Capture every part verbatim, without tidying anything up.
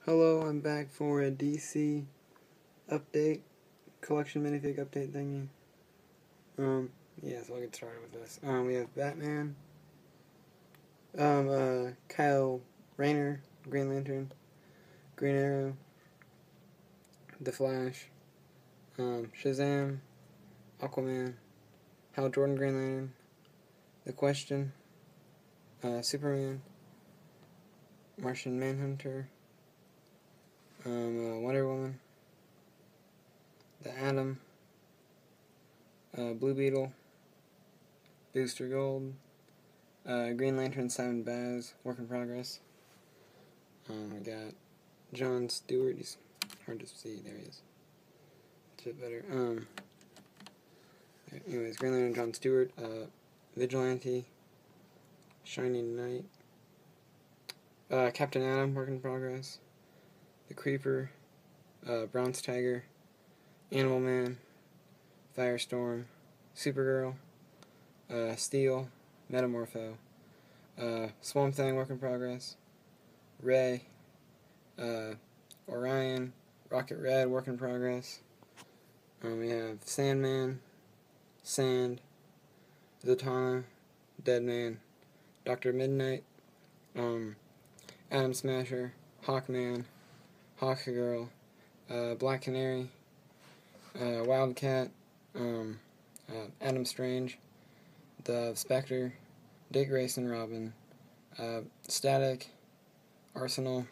Hello, I'm back for a D C update, collection minifig update thingy. Um, yeah, so I'll get started with this. Um, we have Batman, um, uh, Kyle Rayner, Green Lantern, Green Arrow, The Flash, um, Shazam, Aquaman, Hal Jordan Green Lantern, The Question, uh, Superman, Martian Manhunter, um, uh, Wonder Woman, The Atom, uh, Blue Beetle, Booster Gold, uh, Green Lantern Simon Baz, work in progress. Um, we got John Stewart. He's hard to see. There he is. It's a bit better. Um, anyways, Green Lantern John Stewart, uh, Vigilante, Shining Knight, uh, Captain Atom, work in progress, The Creeper, uh, Bronze Tiger, Animal Man, Firestorm, Supergirl, uh, Steel, Metamorpho, uh, Swamp Thing, work in progress, Ray, uh, Orion, Rocket Red, work in progress. Um, we have Sandman, Sand, Zatanna, Deadman, Doctor Midnight, um, Atom Smasher, Hawkman, Hawkgirl, uh, Black Canary, uh, Wildcat, um, uh, Adam Strange, the Spectre, Dick Grayson Robin, uh, Static, Arsenal.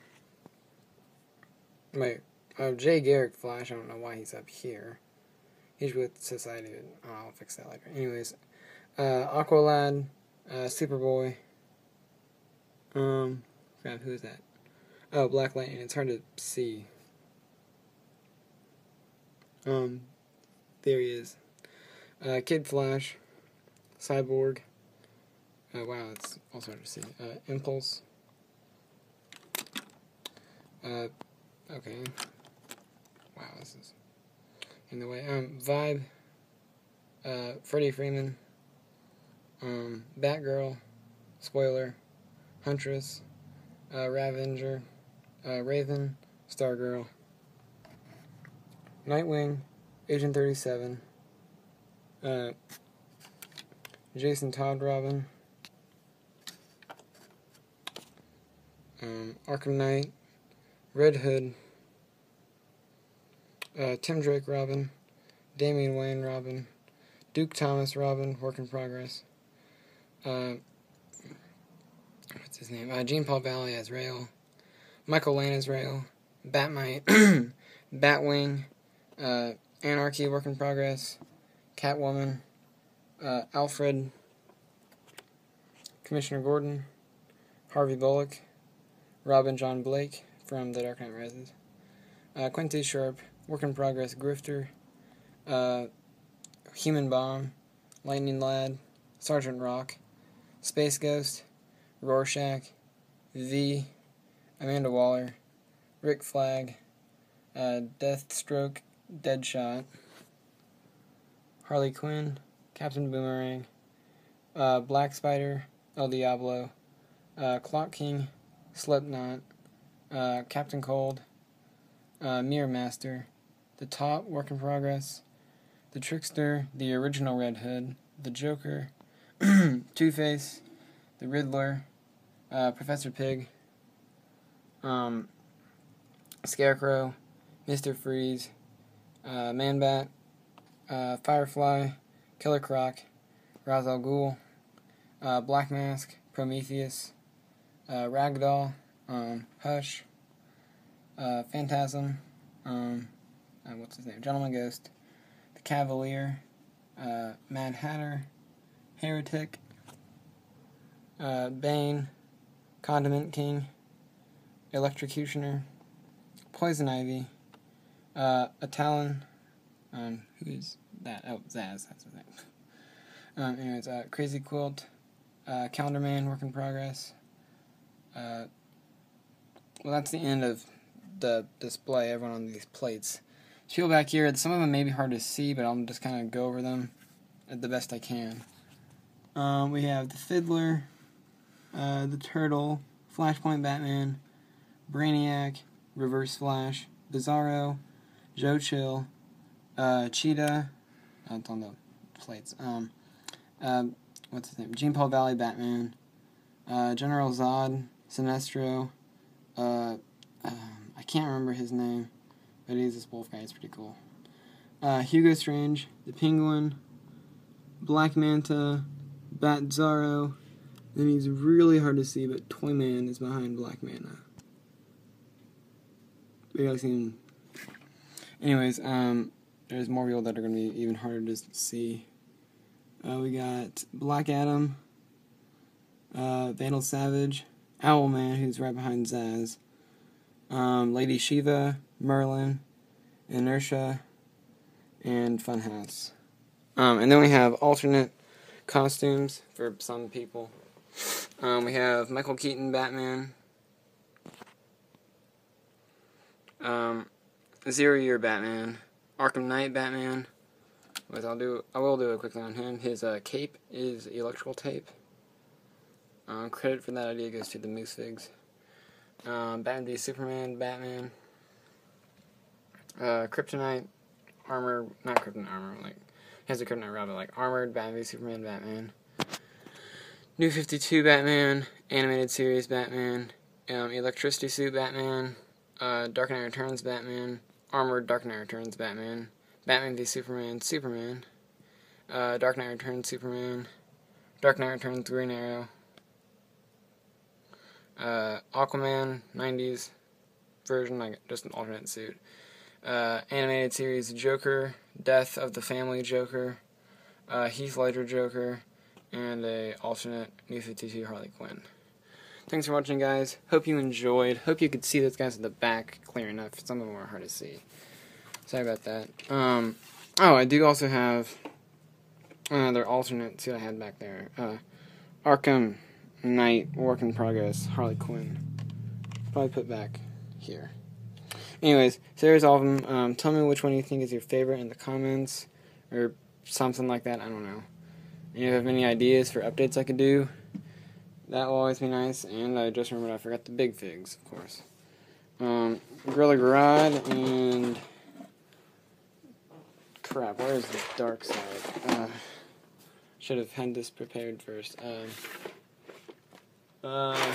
Wait, uh, Jay Garrick Flash, I don't know why he's up here. He's with Society. Oh, I'll fix that later. Anyways, uh, Aqualad, uh, Superboy. Um, crap, who is that? Oh, Black Lightning. It's hard to see. Um, there he is. Uh, Kid Flash, Cyborg. Uh, wow, it's also hard to see. Uh, Impulse. Uh, okay. Wow, this is in the way. Um, Vibe. Uh, Freddie Freeman. Um, Batgirl. Spoiler. Huntress. Uh, Ravager. Uh, Raven. Stargirl. Nightwing. Agent thirty-seven. Uh, Jason Todd Robin. Um, Arkham Knight. Red Hood. Uh, Tim Drake Robin, Damian Wayne Robin, Duke Thomas Robin, work in progress. Uh, what's his name? Uh, Jean Paul Valley as Rail, Michael Lane as Rail, Batmite, Batwing, uh, Anarchy, work in progress, Catwoman, uh, Alfred, Commissioner Gordon, Harvey Bullock, Robin John Blake from The Dark Knight Rises, uh, Quincy Sharp, work in progress, Grifter, uh, Human Bomb, Lightning Lad, Sergeant Rock, Space Ghost, Rorschach, V, Amanda Waller, Rick Flag, uh, Deathstroke, Deadshot, Harley Quinn, Captain Boomerang, uh, Black Spider, El Diablo, uh, Clock King, Slipknot, uh, Captain Cold, uh, Mirror Master, The Top, work in progress, The Trickster, the original Red Hood, The Joker, Two-Face, The Riddler, uh, Professor Pig, um, Scarecrow, Mister Freeze, uh, Man-Bat, uh, Firefly, Killer Croc, Ra's al Ghul, uh, Black Mask, Prometheus, uh, Ragdoll, um, Hush, uh, Phantasm, um, Uh, what's his name? Gentleman Ghost, The Cavalier, uh, Mad Hatter, Heretic, uh, Bane, Condiment King, Electrocutioner, Poison Ivy, uh, a Talon, um, who is that? Oh, Zaz, that's his name. Um, anyways, uh, Crazy Quilt, uh, Calendar Man, work in progress. Uh, well, that's the end of the display, everyone on these plates. Peel back here, some of them may be hard to see, but I'll just kind of go over them at the best I can. Um, we have the Fiddler, uh, the Turtle, Flashpoint Batman, Brainiac, Reverse Flash, Bizarro, Joe Chill, uh, Cheetah, uh, it's on the plates, um, uh, what's his name, Gene Paul Valley Batman, uh, General Zod, Sinestro, uh, um, I can't remember his name, but he's this wolf guy, it's pretty cool, uh, Hugo Strange, the Penguin, Black Manta, Bat Zorro, and he's really hard to see, but Toyman is behind Black Manta. We gotta see him. Anyways, um, there's more people that are gonna be even harder to see. Uh, we got Black Adam, uh, Vandal Savage, Owlman, who's right behind Zaz, um, Lady Shiva, Merlin, Inertia, and Funhouse. Um, and then we have alternate costumes for some people. Um, we have Michael Keaton Batman, um, Zero Year Batman, Arkham Knight Batman. Which I'll do. I will do a quick thing on him. His uh, cape is electrical tape. Um, credit for that idea goes to the Moose Figs. Um, Batman v Superman Batman. Uh, Kryptonite armor, not Kryptonite armor, like he has a Kryptonite rod, but like armored Batman v Superman Batman. New fifty-two Batman, animated series Batman, um, electricity suit Batman, uh, Dark Knight Returns Batman, armored Dark Knight Returns Batman, Batman v Superman Superman, uh, Dark Knight Returns Superman, Dark Knight Returns Green Arrow, uh, Aquaman nineties version, like just an alternate suit, uh, animated series Joker, Death of the Family Joker, uh, Heath Ledger Joker, and a alternate New fifty-two Harley Quinn. Thanks for watching, guys. Hope you enjoyed. Hope you could see those guys at the back clear enough. Some of them are hard to see. Sorry about that. Um, oh, I do also have another alternate suit I had back there. Uh, Arkham Knight, Work in Progress, Harley Quinn. Probably put back here. Anyways, so there's all of them. Um, tell me which one you think is your favorite in the comments, or something like that. I don't know. And if you have any ideas for updates I could do, that will always be nice. And I just remembered I forgot the Big Figs, of course. Um, Gorilla Grodd and... Crap, where is the dark side? Uh, should have had this prepared first. Um, uh,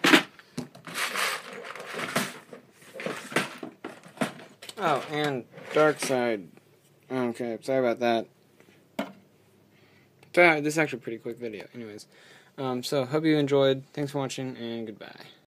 oh, and dark side. Okay, sorry about that. This is actually a pretty quick video. Anyways, um, so hope you enjoyed. Thanks for watching, and goodbye.